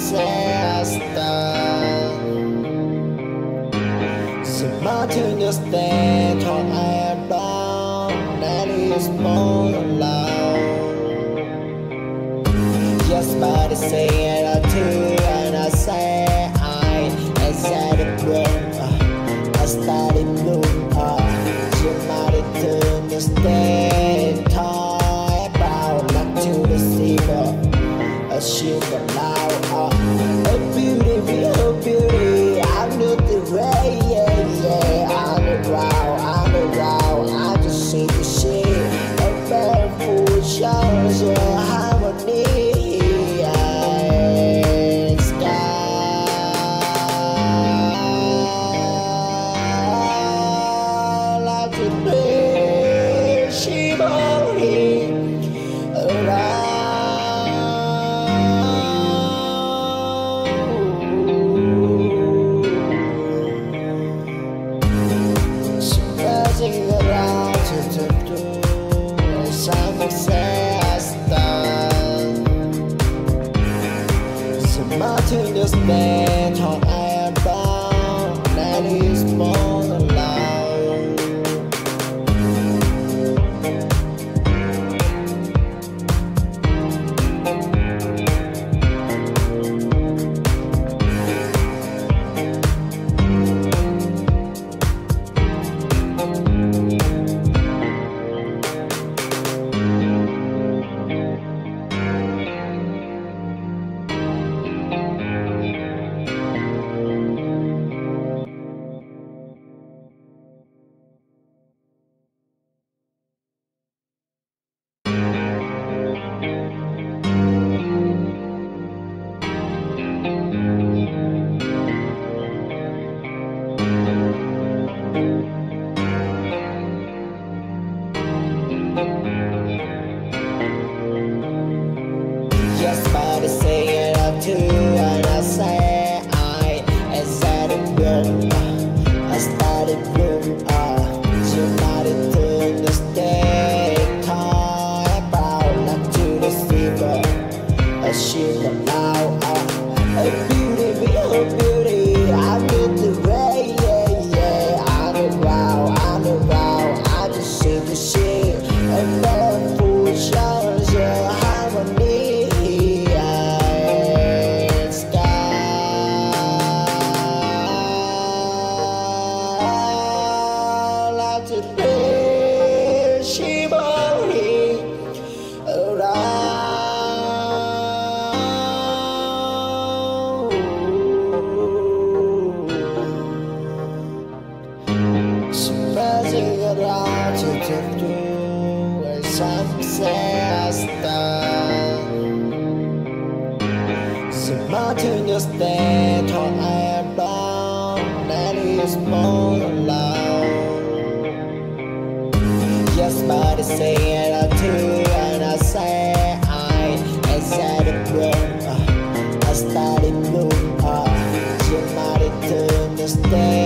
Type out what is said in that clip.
Mà thương nhớ sẽ thọ ai đó nên is more loud. Just by the say it too and I say I said it bloom I started bloom you might turn the stay talk about not to the silver a shiver loud a beauty I'm not the way I just see the shit a barefoot shows a harmony mà thương nhớ sẽ thọ ai đó nên is more loud. Just by the say it too and I say I said it bloom I started bloom you might turn the stay talk about not to the silver a shiver loud a beauty I'm in the way I know wow I just see the shit a barefoot shows a harmony. Mà thương nhớ sẽ thọ ai đó nên is more loud. Just by the say it too and I say I said it bloom I started bloom you might turn the stay